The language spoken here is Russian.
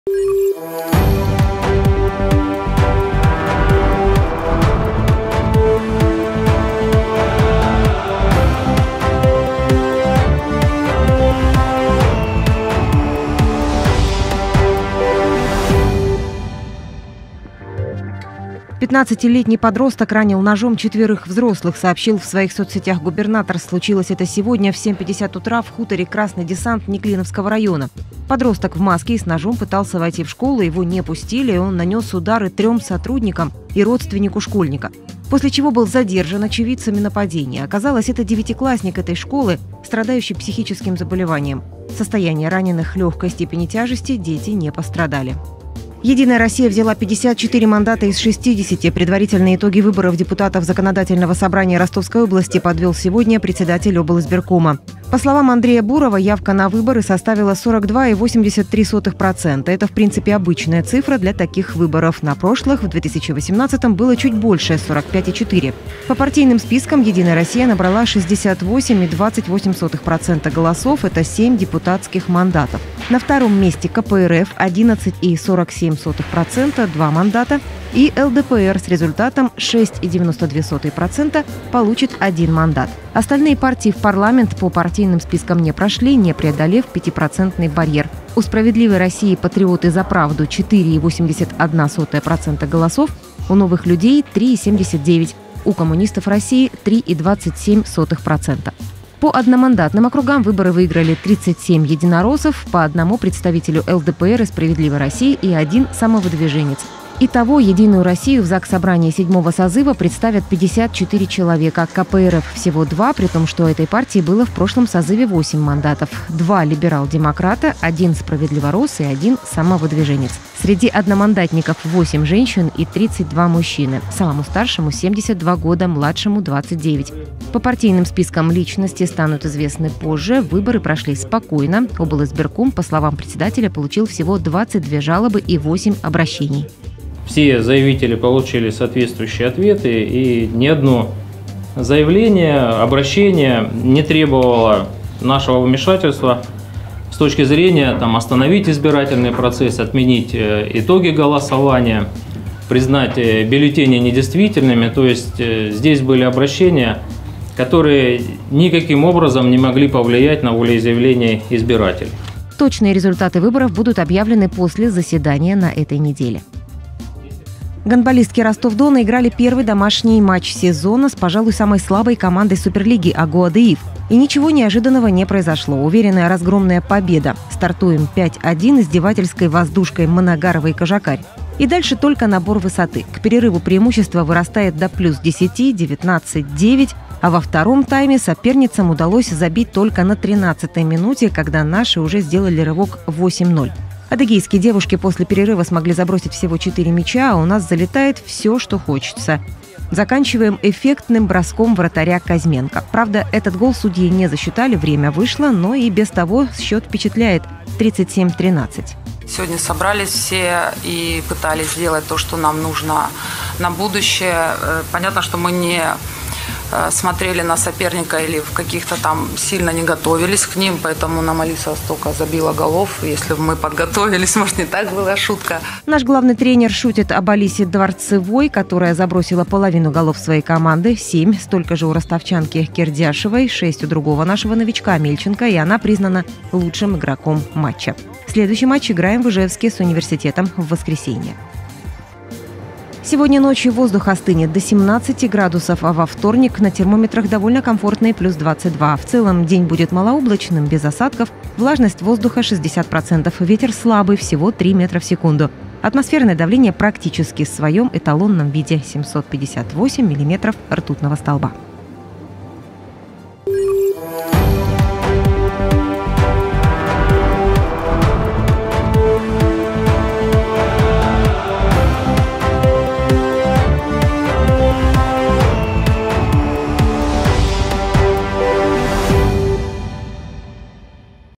Пятнадцатилетний подросток ранил ножом 4 взрослых, сообщил в своих соцсетях губернатор. Случилось это сегодня в 7:50 утра в хуторе Красный Десант Неклиновского района. Подросток в маске и с ножом пытался войти в школу, его не пустили, и он нанес удары 3 сотрудникам и родственнику школьника. После чего был задержан очевидцами нападения. Оказалось, это 9-классник этой школы, страдающий психическим заболеванием. Состояние раненых легкой степени тяжести, дети не пострадали. «Единая Россия» взяла 54 мандата из 60. Предварительные итоги выборов депутатов Законодательного собрания Ростовской области подвел сегодня председатель облсбиркома. По словам Андрея Бурова, явка на выборы составила 42,83%. Это, в принципе, обычная цифра для таких выборов. На прошлых, в 2018-м, было чуть больше – 45,4%. По партийным спискам «Единая Россия» набрала 68,28% голосов. Это 7 депутатских мандатов. На втором месте КПРФ – 11,47%, 2 мандата. И ЛДПР с результатом 6,92% получит 1 мандат. Остальные партии в парламент по партийным спискам не прошли, не преодолев 5% барьер. У «Справедливой России» «Патриоты за правду» 4,81% голосов, у «Новых людей» 3,79%, у «Коммунистов России» 3,27%. По одномандатным округам выборы выиграли 37 единороссов, по одному представителю ЛДПР и «Справедливой России» и 1 самовыдвиженец. Итого «Единую Россию» в Заксобрании 7-го созыва представят 54 человека. КПРФ всего 2, при том, что этой партии было в прошлом созыве 8 мандатов. 2 либерал-демократа, 1 справедливорос и 1 самовыдвиженец. Среди одномандатников 8 женщин и 32 мужчины. Самому старшему 72 года, младшему 29. По партийным спискам личности станут известны позже. Выборы прошли спокойно. Облсбирком, по словам председателя, получил всего 22 жалобы и 8 обращений. Все заявители получили соответствующие ответы, и ни одно заявление, обращение не требовало нашего вмешательства с точки зрения остановить избирательный процесс, отменить итоги голосования, признать бюллетени недействительными. То есть здесь были обращения, которые никаким образом не могли повлиять на волеизъявление избирателей. Точные результаты выборов будут объявлены после заседания на этой неделе. Гандболистки Ростов-Дона играли первый домашний матч сезона с, пожалуй, самой слабой командой Суперлиги «Агуадыив». И ничего неожиданного не произошло. Уверенная разгромная победа. Стартуем 5-1 издевательской воздушкой Моногаровой Кожакарь. И дальше только набор высоты. К перерыву преимущество вырастает до +10, 19-9. А во втором тайме соперницам удалось забить только на 13-й минуте, когда наши уже сделали рывок 8-0. Адыгейские девушки после перерыва смогли забросить всего 4 мяча, а у нас залетает все, что хочется. Заканчиваем эффектным броском вратаря Казьменко. Правда, этот гол судьи не засчитали, время вышло, но и без того счет впечатляет – 37-13. Сегодня собрались все и пытались сделать то, что нам нужно на будущее. Понятно, что мы не смотрели на соперника или в каких-то там сильно не готовились к ним, поэтому нам Алиса столько забила голов. Если бы мы подготовились, может, не так была шутка. Наш главный тренер шутит об Алисе Дворцевой, которая забросила половину голов своей команды, 7, столько же у ростовчанки Кирдяшевой, 6 у другого нашего новичка Мельченко, и она признана лучшим игроком матча. Следующий матч играем в Ижевске с Университетом в воскресенье. Сегодня ночью воздух остынет до 17 градусов, а во вторник на термометрах довольно комфортные +22. В целом день будет малооблачным, без осадков, влажность воздуха 60%, ветер слабый, всего 3 метра в секунду. Атмосферное давление практически в своем эталонном виде – 758 миллиметров ртутного столба.